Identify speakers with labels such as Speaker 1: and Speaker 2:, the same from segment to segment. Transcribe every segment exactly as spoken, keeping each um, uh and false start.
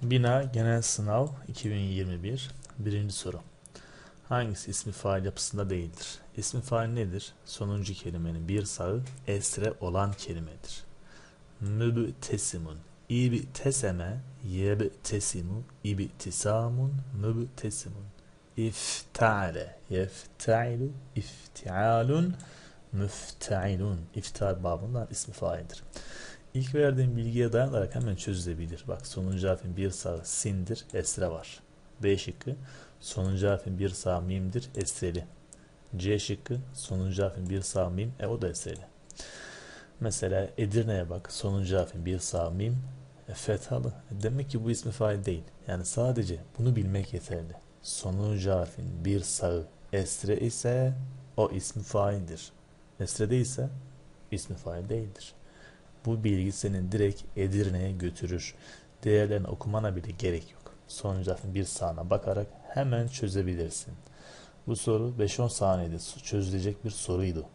Speaker 1: Bina Genel Sınav iki bin yirmi bir. Birinci soru. Hangisi ismi fail yapısında değildir? İsmi fail nedir? Sonuncu kelimenin bir sağı esre olan kelimedir. Mübtesimun, ibteseme, yebtesimu, ibtisamun, mübtesimun. İftale, yeftailu, iftialun, müftailun. İftial babından ismi faildir. İlk verdiğim bilgiye dayanarak hemen çözülebilir. Bak, sonuncu harfin bir sağı sindir, esre var. B şıkkı, sonuncu harfin bir sağı mimdir, esreli. C şıkkı, sonuncu harfin bir sağı mim, e o da esreli. Mesela Edirne'ye bak, sonuncu harfin bir sağı mim, e, fethalı. E demek ki bu ismi fail değil. Yani sadece bunu bilmek yeterli. Sonuncu harfin bir sağı esre ise o ismi faildir. Esre değilse ismi fail değildir. Bu bilgi senin direkt Edirne'ye götürür. Değerlerini okumana bile gerek yok. Sonuncu harfin bir sağına bakarak hemen çözebilirsin. Bu soru beş on saniyede çözülecek bir soruydu.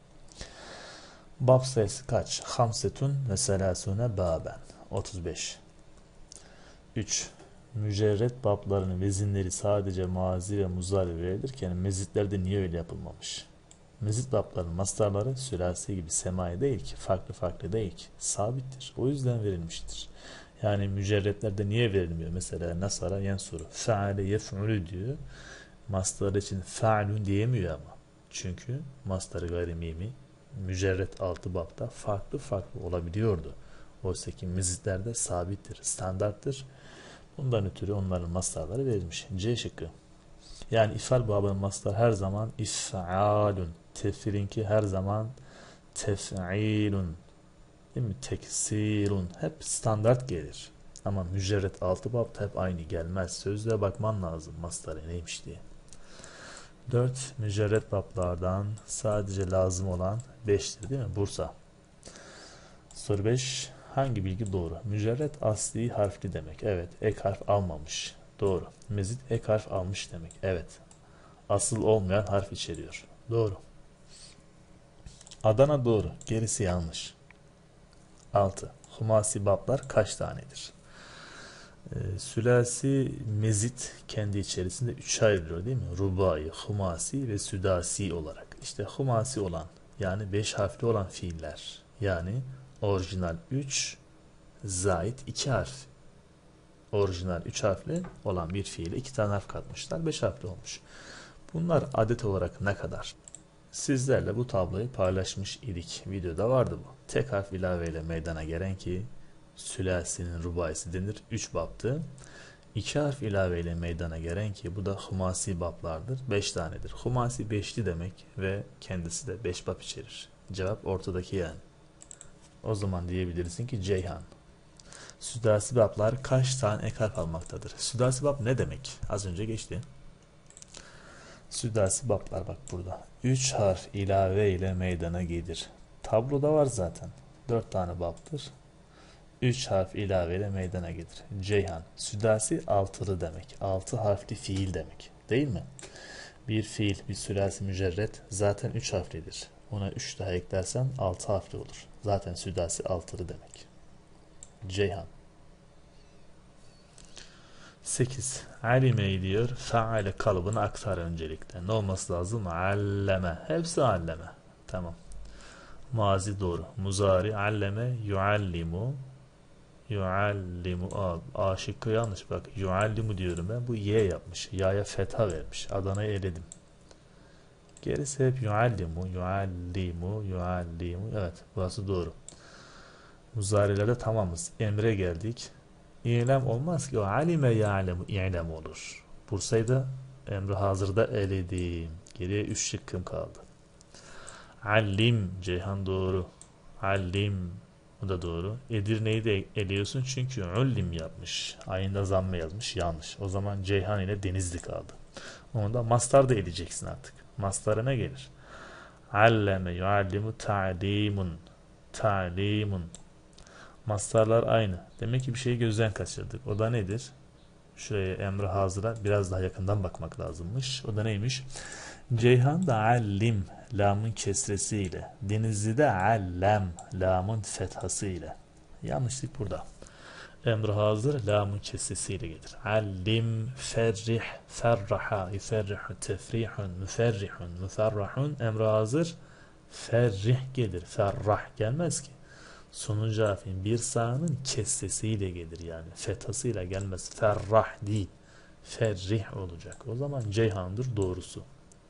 Speaker 1: Bab sayısı kaç? Hamsetun ve selasune baben. otuz beş. üç. Mücerret bablarının vezinleri sadece mazi ve muzari verilirken mezitlerde niye öyle yapılmamış? Mezit babların mastarları sülasi gibi semai değil ki, farklı farklı değil ki, sabittir. O yüzden verilmiştir. Yani mücerretlerde niye verilmiyor? Mesela nasara yensuru, feale yef'ulü diyor. Mastar için fe'lun diyemiyor ama. Çünkü mastarı gayrimimi mücerret altı babda farklı farklı olabiliyordu. Oysa ki mezitlerde sabittir, standarttır. Bundan ötürü onların mastarları verilmiş. C şıkkı. Yani ifal babının mastar her zaman if'alun. Tef'ilinki her zaman tef'ilun. Değil mi? Teksirun. Hep standart gelir. Ama mücerret altı babda hep aynı gelmez. Sözlüğe bakman lazım mastarı neymiş diye. dört. Mücerret bablardan sadece lazım olan beştir değil mi? Bursa. Soru beş. Hangi bilgi doğru? Mücerret asli harfli demek. Evet. Ek harf almamış. Doğru. Mezit ek harf almış demek. Evet. Asıl olmayan harf içeriyor. Doğru. Adana doğru. Gerisi yanlış. altı. Humasi bablar kaç tanedir? Ee, sülasi mezit kendi içerisinde üçe ayrılıyor değil mi? Rubai, humasi ve südasi olarak. İşte humasi olan, yani beş harfli olan fiiller. Yani orijinal üç, zait iki harf. Orijinal üç harfli olan bir fiile iki tane harf katmışlar. beş harfli olmuş. Bunlar adet olarak ne kadar? Sizlerle bu tabloyu paylaşmış idik. Videoda vardı bu. Tek harf ilaveyle meydana gelen ki sülasinin rubaisi denir. üç baptı. iki harf ilaveyle meydana gelen ki bu da humasi baplardır. beş tanedir. Humasi beşli demek ve kendisi de beş bap içerir. Cevap ortadaki yani. O zaman diyebilirsin ki Ceyhan. Südasi baplar kaç tane ek harf almaktadır? Südasi bap ne demek? Az önce geçti. Südasi baplar bak burada. üç harf ilave ile meydana gelir. Tabloda var zaten. dört tane baptır. üç harf ilave ile meydana gelir. Ceyhan. Südasi altılı demek. altı harfli fiil demek. Değil mi? Bir fiil, bir sülasi mücerret zaten üç harflidir. Ona üç daha eklersen altı harfli olur. Zaten südasi altılı demek. Ceyhan. sekiz. Alime diyor. Faale kalıbını aktar öncelikle. Ne olması lazım? Alleme. Hepsi alleme. Tamam. Mazi doğru. Muzari alleme yuallimu. Yuallimu. A, A şıkkı yanlış bak. Yuallimu diyorum ben. Bu Y yapmış. Ya'ya fetha vermiş. Adana'yı eledim. Gerisi hep yuallimu. Yuallimu. Yuallimu. Evet. Burası doğru. Muzarilerde tamamız. Emre geldik. İ'lem olmaz ki. O alime ya'lemu i'lem olur. Bursa'yı emri hazırda eledim. Geriye üç şıkkım kaldı. Allim. Ceyhan doğru. Allim. Bu da doğru. Edirne'yi de eliyorsun çünkü ullim yapmış. Ayında zamme yazmış. Yanlış. O zaman Ceyhan ile Denizli kaldı. Onu da mastar da eleyeceksin artık. Mastara ne gelir? Alleme yuallimu ta'limun. Ta'limun. Mastarlar aynı. Demek ki bir şeyi gözden kaçırdık. O da nedir? Şuraya emri hazıra biraz daha yakından bakmak lazımmış. O da neymiş? Ceyhan da allim lamın kesresiyle. Denizli'de allem lamın fethası ile. Yanlışlık burada. Emri hazır lamun kesesiyle gelir. Allim, ferrih, ferraha, yuferrihu, tefrihun, müferrihun, müferrahun. Emri hazır ferrih gelir. Ferrah gelmez ki. Sonuncu harfin bir sağının kesesiyle gelir yani. Fethasıyla gelmez. Ferrah değil. Ferrih olacak. O zaman Ceyhan'dır doğrusu.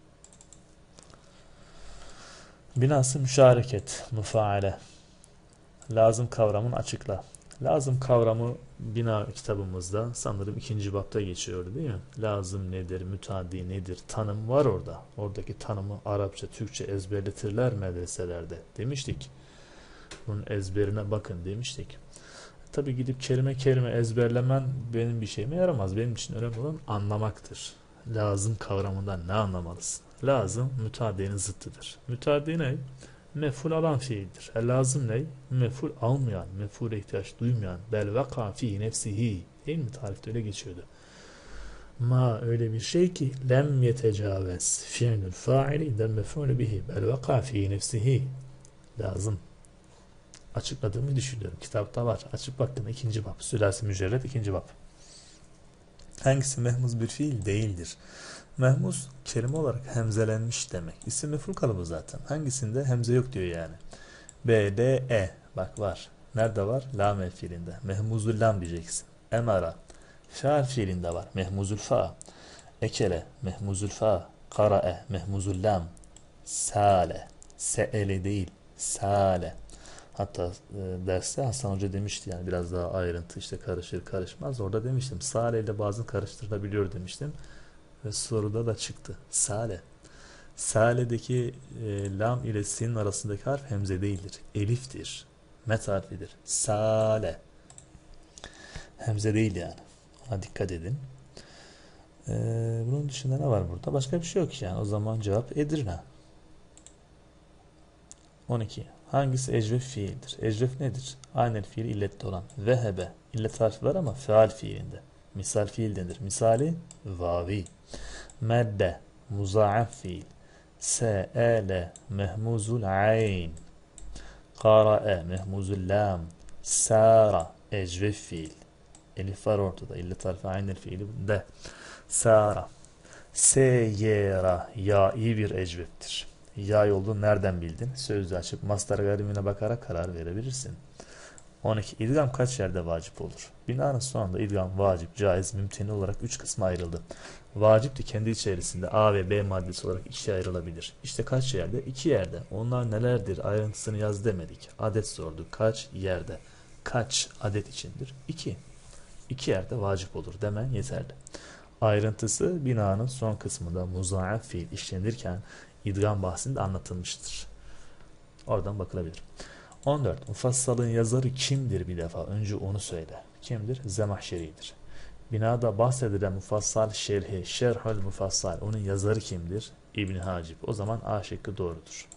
Speaker 1: Binası müşareket, müfaale. Lazım kavramını açıkla. Lazım kavramı bina kitabımızda sanırım ikinci bapta geçiyordu değil mi? Lazım nedir, müteaddi nedir? Tanım var orada. Oradaki tanımı Arapça, Türkçe ezberletirler medreselerde demiştik. Bunun ezberine bakın demiştik. Tabi gidip kelime kelime ezberlemen benim bir şeyime yaramaz. Benim için önemli olan anlamaktır. Lazım kavramından ne anlamalısın? Lazım müteaddinin zıttıdır. Müteaddi ne? Mef'ul alan fiildir. E lazım ne? Mef'ul almayan, mef'ule ihtiyaç duymayan, bel veka fi nefsihi. Değil mi? Tarifte öyle geçiyordu. Ma öyle bir şey ki lem yetecavez fiilül faili del mef'ule bihi bel veka fi nefsihi. Lazım. Açıkladığımı düşünüyorum. Kitapta var. Açıp bakın ikinci bab. Sülasi mücerred ikinci bab. Hangisi mehmuz bir fiil değildir? Mehmuz kelime olarak hemzelenmiş demek. İsim mef'ul kalıbı zaten. Hangisinde hemze yok diyor yani. B, D, E. Bak var. Nerede var? Lam fiilinde. Mehmuzul lam diyeceksin. Emara. Feal fiilinde var. Mehmuzul fa. Ekele. Mehmuzul fa. Kara'e. Mehmuzul lam. Sale. Se'ele değil. Sale. Hatta e, derste Hasan Hoca demişti yani biraz daha ayrıntı işte karışır karışmaz. Orada demiştim. Sale ile bazen karıştırılabiliyor demiştim. Ve soruda da çıktı. Sale. Sale'deki e, lam ile sin arasındaki harf hemze değildir. Eliftir. Met harfidir. Sale. Hemze değil yani. Ona dikkat edin. E, bunun dışında ne var burada? Başka bir şey yok yani. O zaman cevap Edirne. on iki. Hangisi ecref fiildir? Ecref nedir? Aynel fiili illetli olan. Vehebe. İllet harfi var ama feal fiilinde. Misal fiil denir. Misali vavi. Medde. Muzaaf fiil. Se'ele. Mehmuzul ayn. Kara'e. Mehmuzul lam. Sara. Ecref fiil. Elif var ortada. İllet harfi aynel fiili de. Sara. Seyera. Ya iyi bir ecreftir. Yay olduğunu nereden bildin? Sözlüğü açıp mastar garimine bakarak karar verebilirsin. on iki. İdgam kaç yerde vacip olur? Binanın sonunda idgam vacip, caiz, mümteni olarak üç kısma ayrıldı. Vacip de kendi içerisinde A ve B maddesi olarak ikiye ayrılabilir. İşte kaç yerde? İki yerde. Onlar nelerdir? Ayrıntısını yaz demedik. Adet sorduk. Kaç yerde? Kaç adet içindir? İki. İki yerde vacip olur demen yeterli. Ayrıntısı binanın son kısmında muzaaf fiil işlenirken İdgam bahsinde anlatılmıştır. Oradan bakılabilir. on dört. Mufassalın yazarı kimdir bir defa? Önce onu söyle. Kimdir? Zemahşeri'dir. Binada bahsedilen mufassal şerhi, şerhül mufassal. Onun yazarı kimdir? İbn Hacip. O zaman A şıkkı doğrudur.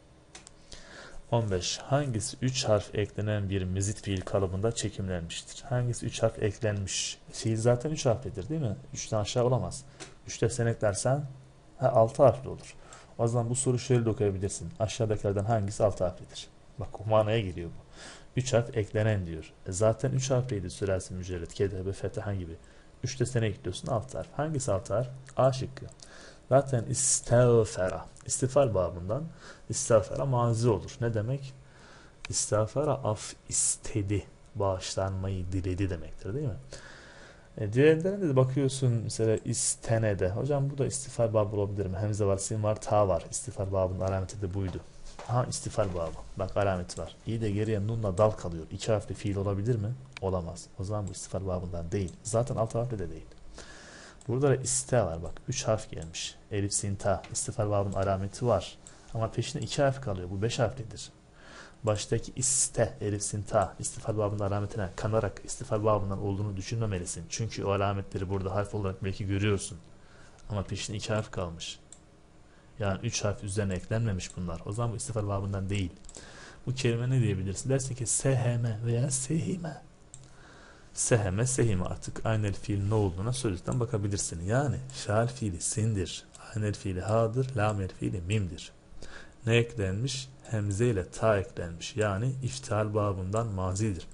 Speaker 1: on beş. Hangisi üç harf eklenen bir mezit fiil kalıbında çekimlenmiştir? Hangisi üç harf eklenmiş? Fiil zaten üç harflidir değil mi? üçten aşağı olamaz. üçte sen eklersen altı harfli olur. O zaman bu soru şöyle de okuyabilirsin. Aşağıdakilerden hangisi altı harflidir? Bak o manaya geliyor bu. üç harf eklenen diyor. E zaten üç harfliydi süresi mücerred, kedebe, fetahan gibi. üçte sene ekliyorsun altı harf. Hangisi altı harf? A şıkkı. Zaten istağfera. İstifal babından istağfera mazi olur. Ne demek? İstağfera af istedi. Bağışlanmayı diledi demektir değil mi? E, diğerlerine de bakıyorsun mesela istenede. Hocam bu da istifal babı olabilir mi? Hemze var, sin var, ta var. İstifal babının alameti de buydu. Aha istifal babı. Bak alameti var. İyi de geriye nunla dal kalıyor. İki harfli fiil olabilir mi? Olamaz. O zaman bu istifal babından değil. Zaten altı harfli de değil. Burada da iste var bak. Üç harf gelmiş. Elif, sin, ta. İstifal babının alameti var. Ama peşine iki harf kalıyor. Bu beş harflidir. Baştaki iste, elif, sin, ta, istifal babının alametine kanarak istifal babından olduğunu düşünmemelisin. Çünkü o alametleri burada harf olarak belki görüyorsun. Ama peşine iki harf kalmış. Yani üç harf üzerine eklenmemiş bunlar. O zaman bu istifal babından değil. Bu kelime ne diyebilirsin? Dersin ki seheme veya sehime. Seheme, sehime artık aynel fiil ne olduğuna sözlükten bakabilirsin. Yani şaal fiili sindir. Aynel fiili hadır. Lamel fiili mimdir. Ne eklenmiş? Hemze ile ta eklenmiş. Yani iftial babından mazidir.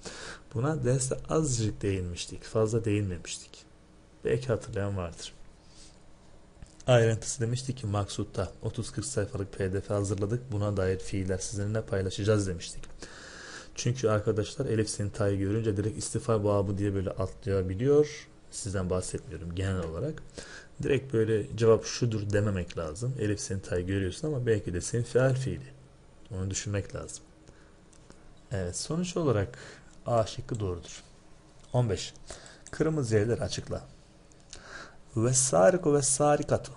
Speaker 1: Buna derste azıcık değinmiştik. Fazla değinmemiştik. Belki hatırlayan vardır. Ayrıntısı demiştik ki maksutta otuz kırk sayfalık P D F hazırladık. Buna dair fiiller sizinle paylaşacağız demiştik. Çünkü arkadaşlar elif sin ta'yı görünce direkt istifal babı diye böyle atlayabiliyor. Sizden bahsetmiyorum genel olarak. Direkt böyle cevap şudur dememek lazım. Elif sin ta'yı görüyorsun ama belki de senin fiil fiili. Onu düşünmek lazım. Evet, sonuç olarak A şıkkı doğrudur. on beş. Kırmızı yerler açıkla. Ve sariku ve sarikatu.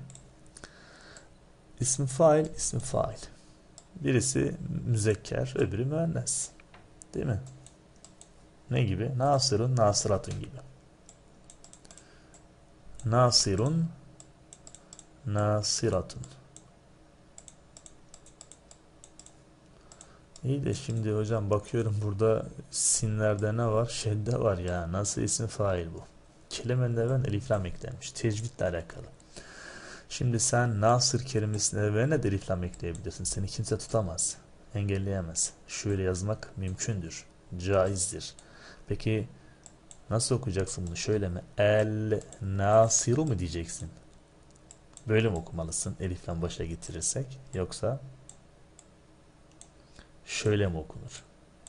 Speaker 1: İsmi fail, ismi fail. Birisi müzekker, öbürü müennes. Değil mi? Ne gibi? Nasirun, nasiratun gibi. Nasirun, nasiratun. İyi de şimdi hocam bakıyorum burada sinlerde ne var? Şedde var ya. Nasıl isim fail bu? Kelimenin evren eliflam eklenmiş. Tecvidle alakalı. Şimdi sen nasır kelimesinin evrenine de eliflam ekleyebilirsin. Seni kimse tutamaz. Engelleyemez. Şöyle yazmak mümkündür. Caizdir. Peki nasıl okuyacaksın bunu? Şöyle mi? El nasiru mu diyeceksin? Böyle mi okumalısın? Eliflam başa getirirsek. Yoksa şöyle mi okunur?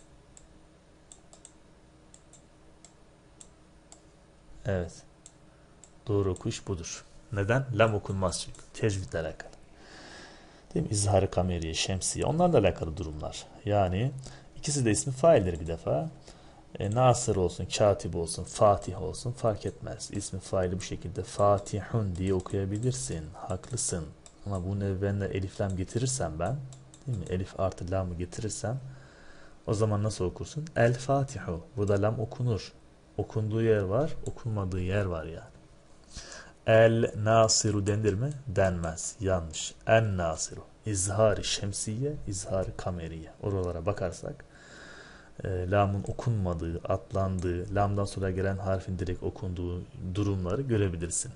Speaker 1: Evet. Doğru okuş budur. Neden? Lam okunmaz çünkü. Tecvidle alakalı. Değil mi? İzhar-ı kameriye, şemsiye. Onlarla alakalı durumlar. Yani ikisi de ismi faildir bir defa. E, Nasır olsun, katip olsun, Fatih olsun fark etmez. İsmi faili bu şekilde Fatihun diye okuyabilirsin. Haklısın. Ama bunun evvenine elif lam getirirsem ben, değil mi? Elif artı lamı getirirsem o zaman nasıl okursun? El Fatihu. Burada lam okunur. Okunduğu yer var, okunmadığı yer var yani. El Nasiru denir mi? Denmez. Yanlış. En Nasiru. İzhar-ı şemsiye, izhar-ı kameriye. Oralara bakarsak e, lamın okunmadığı, atlandığı, lamdan sonra gelen harfin direkt okunduğu durumları görebilirsin.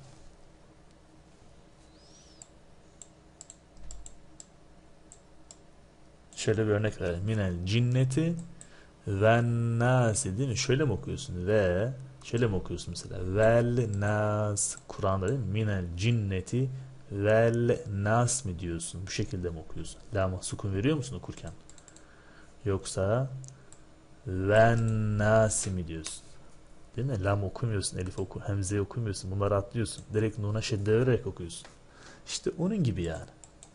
Speaker 1: Şöyle bir örnek verelim. Minel cinneti ve nasi, değil mi? Şöyle mi okuyorsun? Ve şöyle mi okuyorsun mesela? Vel nas. Kur'an'da değil mi? Minel cinneti vel nas mi diyorsun? Bu şekilde mi okuyorsun? Lama sukun veriyor musun okurken? Yoksa ven nasi mi diyorsun? Değil mi? Lam okumuyorsun, elif oku, hemze okumuyorsun. Bunları atlıyorsun. Direkt nuna şedde vererek okuyorsun. İşte onun gibi yani.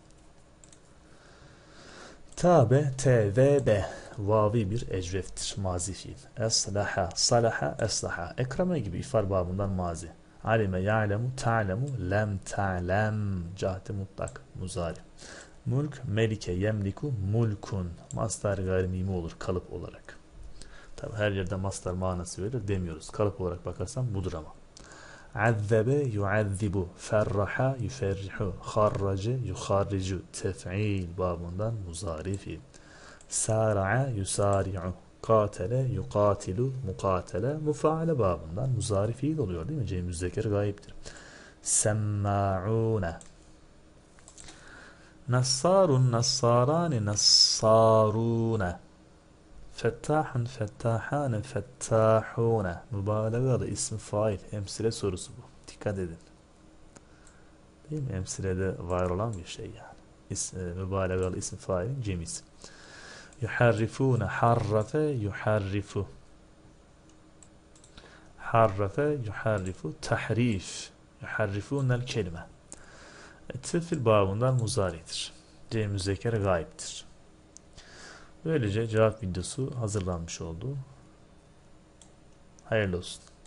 Speaker 1: Tabe, T, V, B. Vavi bir ecreftir. Mazi fiil. Eslaha, salaha, eslaha. Ekrame gibi ifar babından mazi. Alime, ya'lemu, ta'lemu, lem, ta'lem. Cahde mutlak. Muzari. Mulk, melike, yemliku, mulkun. Mastar gayrimimi olur kalıp olarak. Tabi her yerde mastar manası verir demiyoruz. Kalıp olarak bakarsan budur ama. Azzebe, yuazzibu. Ferraha, yuferrihu. Harrace, yuharricu. Tef'il babından muzari fiil. Sara'a, yusari'u. Katele, yukatilu. Mukatele, mufaale babından muzari fiil oluyor değil mi? Cem müzekker gayiptir. Semma'une. Nassarun, nassarani, nassarune. Fettahun, fettahane, fettahune. Mübalağalı ismi fail. Emsile sorusu bu. Dikkat edin. Değil mi? Emsilede var olan bir şey yani. İs, e, mübalağalı ismi failin cemisi. Yuharrifune, harrafe, yuharrifu. Harrafe, yuharrifu. Tahrif. Yuharrifunel kelime. Tefil babından muzaridir. Cem müzekker gayiptir. Böylece cevap videosu hazırlanmış oldu. Hayırlı olsun.